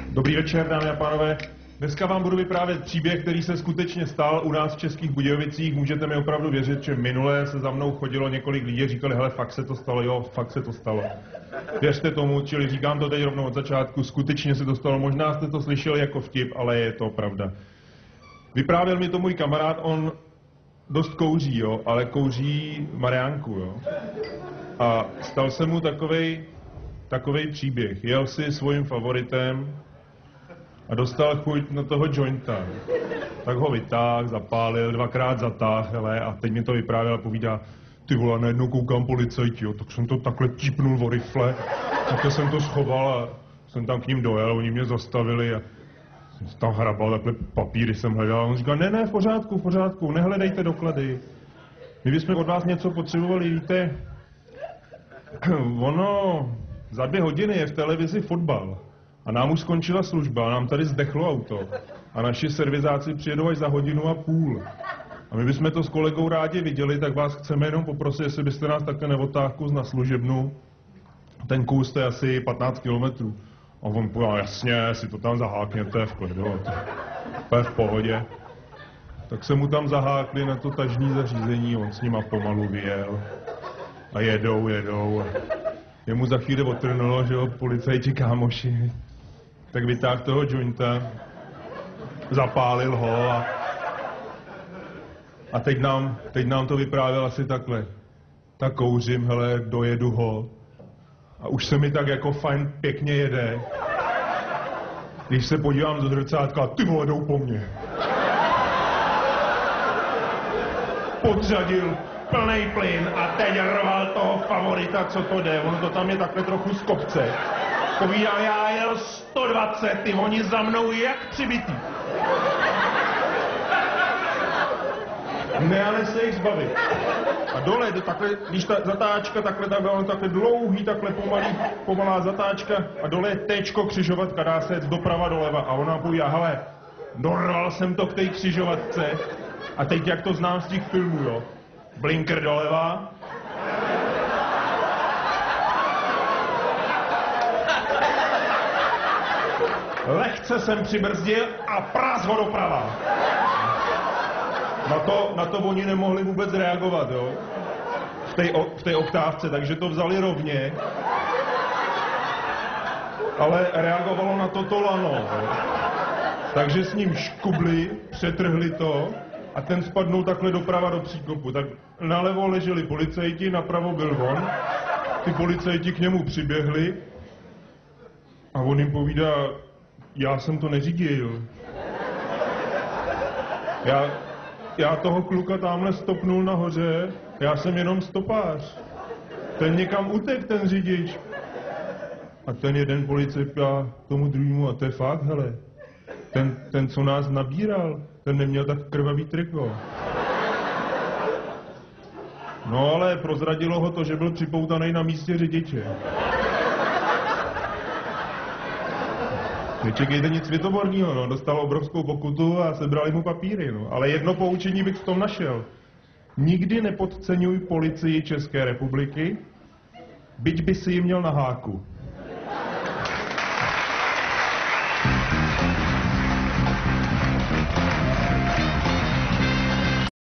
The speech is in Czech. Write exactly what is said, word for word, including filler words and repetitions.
Dobrý večer, dámy a pánové. Dneska vám budu vyprávět příběh, který se skutečně stal u nás v Českých Budějovicích. Můžete mi opravdu věřit, že minule se za mnou chodilo několik lidí a říkali, hele, fakt se to stalo, jo, fakt se to stalo. Věřte tomu, čili říkám to teď rovnou od začátku, skutečně se to stalo. Možná jste to slyšeli jako vtip, ale je to pravda. Vyprávěl mi to můj kamarád, on dost kouří, jo, ale kouří Mariánku, jo. A stal se mu takovej, takovej příběh. Jel si svým favoritem a dostal chuť na toho jointa. Tak ho vytáhl, zapálil, dvakrát zatáhl, hele, a teď mi to vyprávěl a povídá, ty vole, najednou koukám policajti, jo, tak jsem to takhle típnul o rifle, takhle jsem to schoval a jsem tam k ním dojel, oni mě zastavili a jsem tam hrabal takhle papíry jsem hledal. On říkal, ne, ne, v pořádku, v pořádku, nehledejte doklady. My bychom od vás něco potřebovali, víte, ono za dvě hodiny je v televizi fotbal. A nám už skončila služba, a nám tady zdechlo auto. A naši servizáci přijedou až za hodinu a půl. A my bychom to s kolegou rádi viděli, tak vás chceme jenom poprosit, jestli byste nás takhle neodtáhl kus na služebnu. Ten kus to je asi patnáct kilometrů. A on povedal, jasně, si to tam zahákněte v klidu. To je v pohodě. Tak se mu tam zahákli na to tažní zařízení, on s nima pomalu vyjel. A jedou, jedou. Jemu za chvíli otrnulo, že jo, policajti kámoši. Tak vytáhl toho jointa, zapálil ho a, a teď, nám, teď nám to vyprávěl asi takhle. Tak kouřím, hele, dojedu ho a už se mi tak jako fajn pěkně jede. Když se podívám do zrcátka, ty vole, jdou po mně. Podřadil plnej plyn a teď rval toho favorita, co to jde. Ono to tam je takhle trochu z kopce. Povídá, já jel sto dvacet, ty oni za mnou jak přibitý. Ne, ale se jich zbavit. A dole, takhle, když ta zatáčka takhle, takhle, on takhle dlouhý, takhle pomalý, pomalá zatáčka a dole je téčko křižovatka, dá se jet doprava doleva. A ona povídá, hele, dorval jsem to k té křižovatce a teď jak to znám z těch filmů, jo. Blinker doleva. Lehce jsem přibrzdil a prás ho doprava. Na to, na to oni nemohli vůbec reagovat, jo. V té, v té oktávce, takže to vzali rovně. Ale reagovalo na to to lano, jo. Takže s ním škubli, přetrhli to a ten spadnul takhle doprava do příkopu. Tak nalevo leželi policajti, napravo byl on. Ty policajti k němu přiběhli a on jim povídá, já jsem to neřídil. Já, já toho kluka tamhle stopnul nahoře, já jsem jenom stopář. Ten někam utek, ten řidič. A ten jeden policajt a tomu druhému, a to je fakt, hele. Ten, ten, co nás nabíral, ten neměl tak krvavý triko. No ale prozradilo ho to, že byl připoutaný na místě řidiče. Nečekejte nic světoborného, no. Dostal obrovskou pokutu a sebrali mu papíry, no. Ale jedno poučení bych v tom našel. Nikdy nepodceňuj policii České republiky, byť by si ji měl na háku.